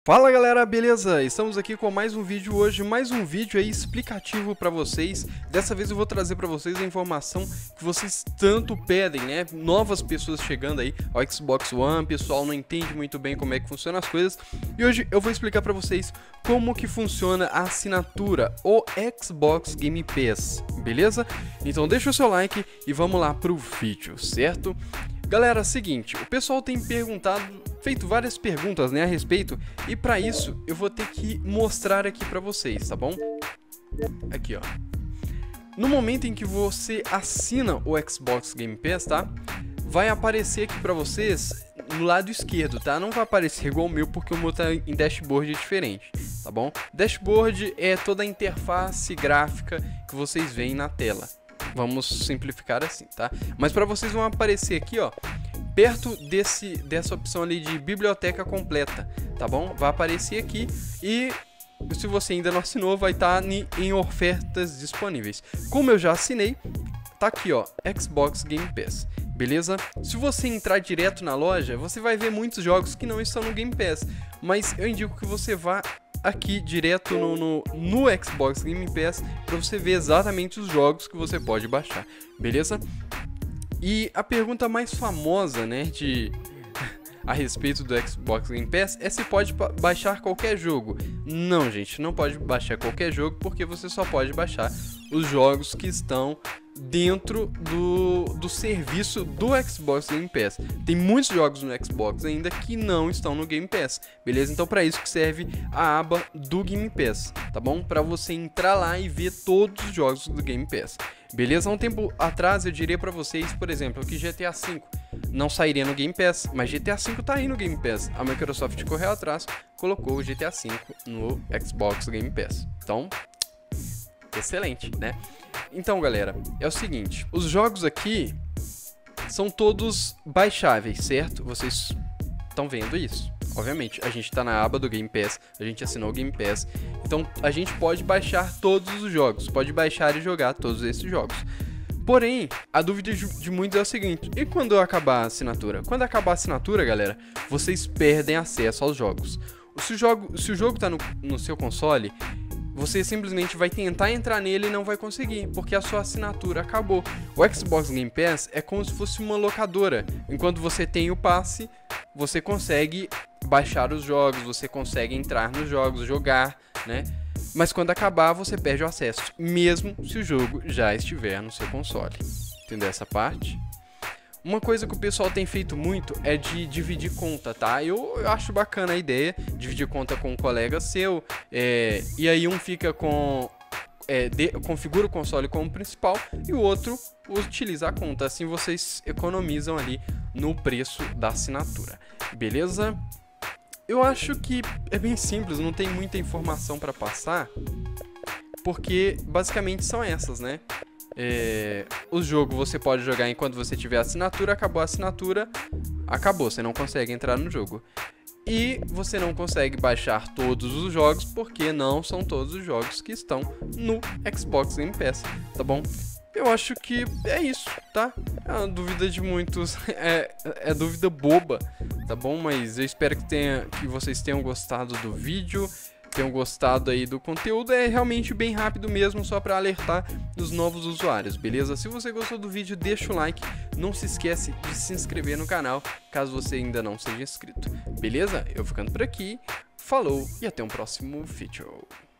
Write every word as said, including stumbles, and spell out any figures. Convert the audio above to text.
Fala galera, beleza? Estamos aqui com mais um vídeo hoje, mais um vídeo aí explicativo para vocês. Dessa vez eu vou trazer para vocês a informação que vocês tanto pedem, né? Novas pessoas chegando aí ao Xbox One, pessoal não entende muito bem como é que funcionam as coisas. E hoje eu vou explicar para vocês como que funciona a assinatura, o Xbox Game Pass, beleza? Então deixa o seu like e vamos lá pro vídeo, certo? Galera, seguinte, o pessoal tem perguntado, feito várias perguntas, né, a respeito, e para isso eu vou ter que mostrar aqui para vocês, tá bom? Aqui, ó. No momento em que você assina o Xbox Game Pass, tá? Vai aparecer aqui para vocês no lado esquerdo, tá? Não vai aparecer igual o meu porque o meu tá em dashboard é diferente, tá bom? Dashboard é toda a interface gráfica que vocês veem na tela. Vamos simplificar assim, tá? Mas para vocês vão aparecer aqui, ó, perto desse, dessa opção ali de biblioteca completa, tá bom? Vai aparecer aqui e se você ainda não assinou, vai estar em ofertas disponíveis. Como eu já assinei, tá aqui, ó, Xbox Game Pass, beleza? Se você entrar direto na loja, você vai ver muitos jogos que não estão no Game Pass, mas eu indico que você vá aqui direto no, no, no Xbox Game Pass para você ver exatamente os jogos que você pode baixar, beleza? E a pergunta mais famosa, né, de a respeito do Xbox Game Pass é se pode baixar qualquer jogo. Não, gente, não pode baixar qualquer jogo porque você só pode baixar os jogos que estão dentro do, do serviço do Xbox Game Pass. Tem muitos jogos no Xbox ainda que não estão no Game Pass, beleza? Então para isso que serve a aba do Game Pass, tá bom? Para você entrar lá e ver todos os jogos do Game Pass, beleza? Há um tempo atrás eu diria para vocês, por exemplo, que G T A cinco não sairia no Game Pass, mas G T A cinco tá aí no Game Pass. A Microsoft correu atrás, colocou o G T A cinco no Xbox Game Pass. Então, excelente, né? Então, galera, é o seguinte, os jogos aqui são todos baixáveis, certo? Vocês estão vendo isso? Obviamente, a gente está na aba do Game Pass, a gente assinou o Game Pass, então a gente pode baixar todos os jogos, pode baixar e jogar todos esses jogos. Porém, a dúvida de muitos é o seguinte, e quando acabar a assinatura? Quando acabar a assinatura, galera, vocês perdem acesso aos jogos. Se o jogo, se o jogo está no, no seu console, você simplesmente vai tentar entrar nele e não vai conseguir, porque a sua assinatura acabou. O Xbox Game Pass é como se fosse uma locadora. Enquanto você tem o passe, você consegue baixar os jogos, você consegue entrar nos jogos, jogar, né? Mas quando acabar, você perde o acesso, mesmo se o jogo já estiver no seu console. Entendeu essa parte? Uma coisa que o pessoal tem feito muito é de dividir conta, tá? Eu, eu acho bacana a ideia, dividir conta com um colega seu, é, e aí um fica com... É, de, configura o console como principal e o outro utiliza a conta, assim vocês economizam ali no preço da assinatura, beleza? Eu acho que é bem simples, não tem muita informação para passar, porque basicamente são essas, né? É, o jogo você pode jogar enquanto você tiver assinatura, acabou a assinatura, acabou, você não consegue entrar no jogo. E você não consegue baixar todos os jogos, porque não são todos os jogos que estão no Xbox Game Pass, tá bom? Eu acho que é isso, tá? É uma dúvida de muitos, é, é dúvida boba, tá bom? Mas eu espero que, tenha, que vocês tenham gostado do vídeo, tenham gostado aí do conteúdo. É realmente bem rápido mesmo, só para alertar os novos usuários, beleza? Se você gostou do vídeo, deixa o like, não se esquece de se inscrever no canal, caso você ainda não seja inscrito, beleza? Eu ficando por aqui, falou e até um próximo vídeo.